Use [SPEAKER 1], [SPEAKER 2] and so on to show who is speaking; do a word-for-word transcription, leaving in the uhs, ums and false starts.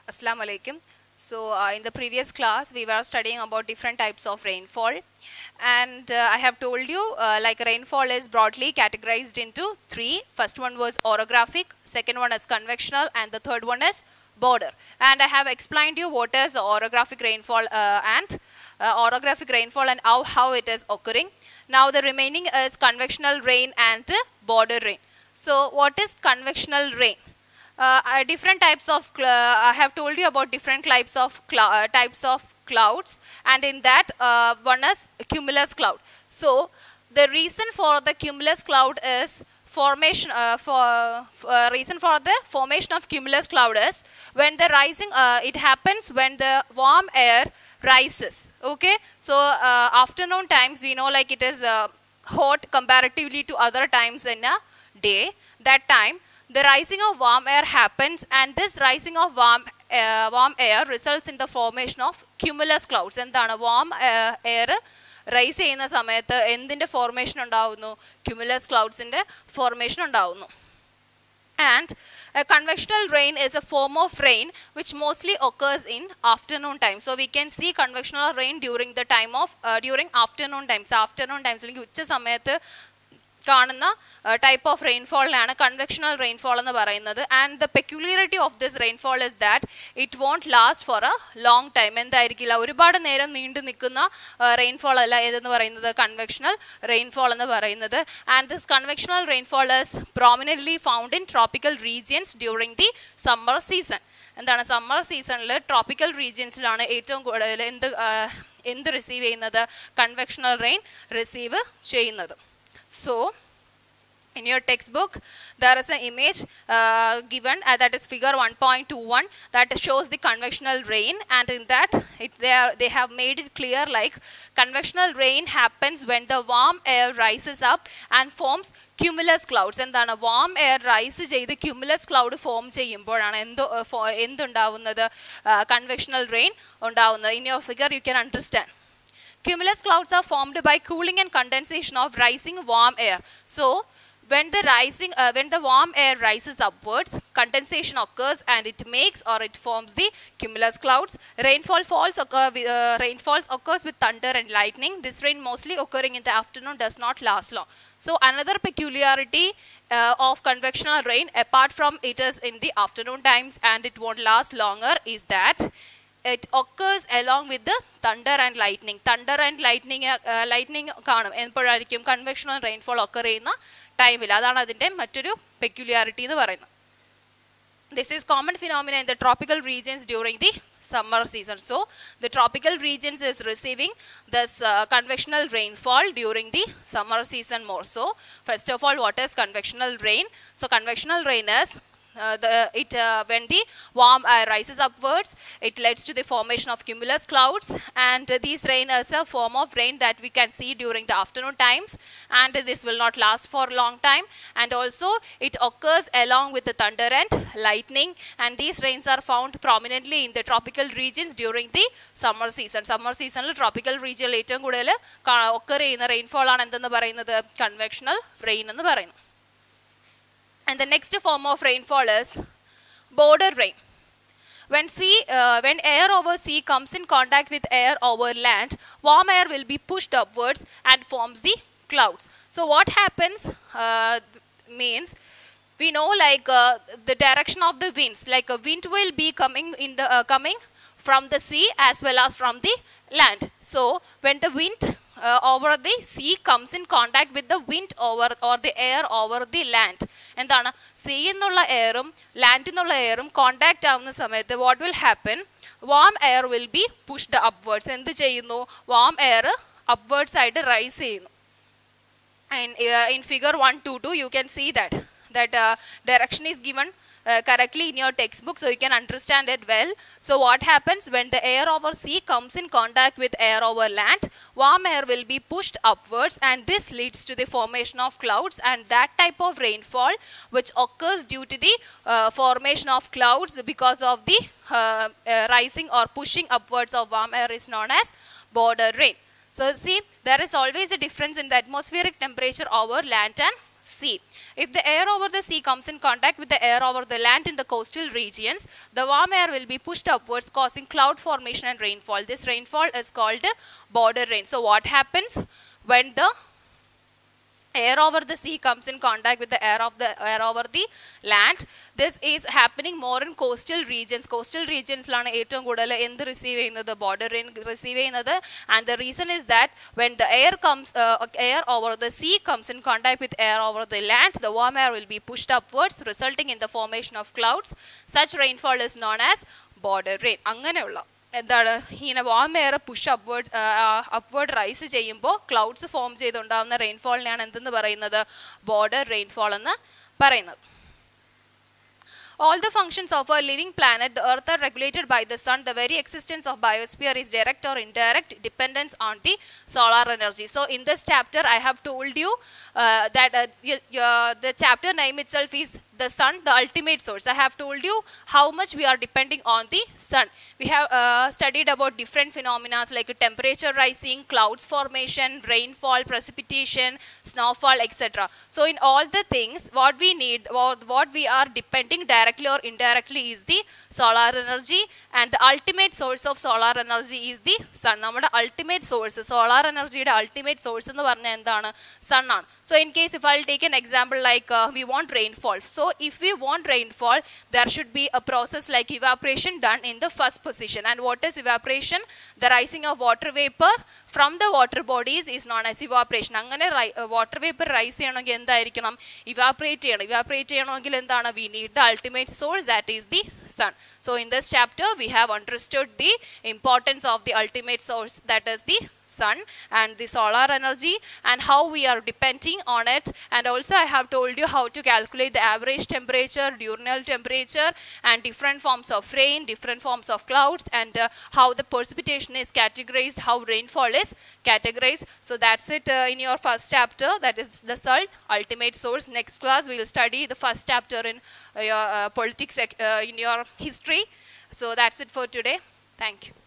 [SPEAKER 1] Assalamu alaikum. So uh, in the previous class we were studying about different types of rainfall, and uh, I have told you uh, like rainfall is broadly categorized into three. First one was orographic, second one is convectional, and the third one is border. And I have explained you what is orographic rainfall uh, and uh, orographic rainfall and how, how it is occurring. Now the remaining is convectional rain and uh, border rain. So what is convectional rain? Uh, different types of, I have told you about different types of uh, types of clouds, and in that uh, one is cumulus cloud. So the reason for the cumulus cloud is formation uh, for uh, reason for the formation of cumulus cloud is when the rising uh, it happens when the warm air rises. Okay, so uh, afternoon times we know like it is uh, hot comparatively to other times in a day. That time the rising of warm air happens, and this rising of warm uh, warm air results in the formation of cumulus clouds. And the warm uh, air rise ചെയ്യുന്ന സമയത്ത് എന്തിന്റെ formation ഉണ്ടാവുന്നു? Cumulus clouds ന്റെ formation ഉണ്ടാവുന്നു. And a convectional rain is a form of rain which mostly occurs in afternoon time. So we can see convectional rain during the time of uh, during afternoon times. Afternoon times അല്ലെങ്കിൽ ഉച്ച സമയത്ത് കാണുന്ന type of rainfall ആണ് convectional rainfall എന്ന് പറയുന്നത്. And the peculiarity of this rainfall is that it won't last for a long time. എന്തായിരിക്കില്ല, ഒരുപാട് നേരം നീണ്ടു നിൽക്കുന്ന rainfall അല്ല ഏതെന്ന് പറയുന്നത് convectional rainfall എന്ന് പറയുന്നത്. And this convectional rainfall is prominently found in tropical regions during the summer season. എന്താണ് സമ്മർ സീസണിൽ ട്രോപ്പിക്കൽ റീജിയൻസിലാണ് ഏറ്റവും കൂടുതൽ എന്ത് എന്ത് റിസീവ് ചെയ്യുന്നത്? കൺവെക്ഷണൽ റെയിൻ റിസീവ് ചെയ്യുന്നത്. So in your textbook there is an image uh, given uh, that is figure one point two one that shows the convectional rain, and in that it, they, are, they have made it clear like convectional rain happens when the warm air rises up and forms cumulus clouds. എന്താണ് warm air rise ചെയ്ത് cumulus cloud form ചെയ്യുമ്പോഴാണ് എന്ത് എന്തുണ്ടാവുന്നത്? convectional rain ഉണ്ടാവുന്നത്. In your figure you can understand. Cumulus clouds are formed by cooling and condensation of rising warm air. So when the rising uh, when the warm air rises upwards, condensation occurs and it makes or it forms the cumulus clouds. Rainfall falls occur uh, rainfalls occurs with thunder and lightning. This rain mostly occurring in the afternoon does not last long. So another peculiarity uh, of convectional rain, apart from it is in the afternoon times and it won't last longer, is that it occurs along with the thunder and lightning. Thunder and lightning uh, lightning കാണും എപ്പോഴായിരിക്കും? convectional rainfall occur ചെയ്യുന്ന ടൈമിൽ. അതാണ് അതിൻ്റെ മറ്റൊരു peculiarity എന്ന് പറയുന്നത്. This is common phenomena in the tropical regions during the summer season. So the tropical regions is receiving this uh, convectional rainfall during the summer season more. So first of all, what is convectional rain? So convectional rain is Uh, the, it uh, when the warm air rises upwards, it leads to the formation of cumulus clouds, and uh, these rain is a form of rain that we can see during the afternoon times, and uh, this will not last for a long time, and also it occurs along with the thunder and lightning, and these rains are found prominently in the tropical regions during the summer season. Summer season tropical region ഏറ്റവും കൂടുതൽ occur ചെയ്യുന്ന rainfall ആണ് എന്തെന്ന് പറയുന്നത്? convectional rain എന്ന് പറയുന്നു. And the next form of rainfall is border rain. When sea, uh, when air over sea comes in contact with air over land, warm air will be pushed upwards and forms the clouds. So what happens uh, means we know like uh, the direction of the winds. Like a wind will be coming in the uh, coming from the sea as well as from the land. So when the wind uh, over the sea comes in contact with the wind over or the air over the land, എന്താണ് sea എന്നുള്ള എയറും land എന്നുള്ള എയറും contact ആവുന്ന സമയത്ത് what will happen? warm air will be pushed upwards. എന്ത് ചെയ്യുന്നു? warm air upwards ആയിട്ട് rise ചെയ്യുന്നു. And uh, in figure one two two you can see that that uh, direction is given Uh, correctly in your textbook, so you can understand it well. So what happens when the air over sea comes in contact with air over land? Warm air will be pushed upwards, and this leads to the formation of clouds, and that type of rainfall which occurs due to the uh, formation of clouds because of the uh, uh, rising or pushing upwards of warm air is known as border rain. So see, there is always a difference in the atmospheric temperature over land and sea. If the air over the sea comes in contact with the air over the land in the coastal regions, the warm air will be pushed upwards, causing cloud formation and rainfall. This rainfall is called border rain. So what happens when the air over the sea comes in contact with the air of the air over the land? This is happening more in coastal regions. Coastal regions lana ഏറ്റവും കൂടുതൽ എന്ത് receive ചെയ്യുന്നത്, border rain receive ചെയ്യുന്നത്. And the reason is that when the air comes uh, air over the sea comes in contact with air over the land, the warm air will be pushed upwards, resulting in the formation of clouds. Such rainfall is known as border rain. അങ്ങനെയുള്ള എന്താണ് ഇങ്ങനെ warm air push upward upward rise ചെയ്യുമ്പോൾ clouds form ചെയ്തുണ്ടാകുന്ന റെയിൻഫോളിനെയാണ് എന്തെന്ന് പറയുന്നത്, border rainfall എന്ന് പറയുന്നത്. All the functions of a living planet, the earth, are regulated by the sun. The very existence of biosphere is direct or indirect dependence on the solar energy. So in this chapter I have told you uh, that uh, y y the chapter name itself is the sun, the ultimate source. I have told you how much we are depending on the sun. We have uh, studied about different phenomena like temperature rising, clouds formation, rainfall, precipitation, snowfall, et cetera. So in all the things, what we need, what, what we are depending directly or indirectly is the solar energy, and the ultimate source of solar energy is the sun. Our ultimate source, solar energy ultimate source in the sun. So in case if I'll take an example like uh, we want rainfall. So if we want rainfall, there should be a process like evaporation done in the first position. And what is evaporation? The rising of water vapor from the water bodies is known as evaporation. Angane water vapor rise cheyanengil endayirikkanam, evaporate cheyanam. Evaporate cheyanengil endana, we need the ultimate source, that is the sun. So in this chapter we have understood the importance of the ultimate source, that is the sun, and the solar energy and how we are depending on it. And also I have told you how to calculate the average temperature, diurnal temperature, and different forms of rain, different forms of clouds, and uh, how the precipitation is categorized, how rainfall is categorized. So that's it uh, in your first chapter, that is the sun, ultimate source. Next class we will study the first chapter in uh, your uh, politics uh, in your history. So that's it for today. Thank you.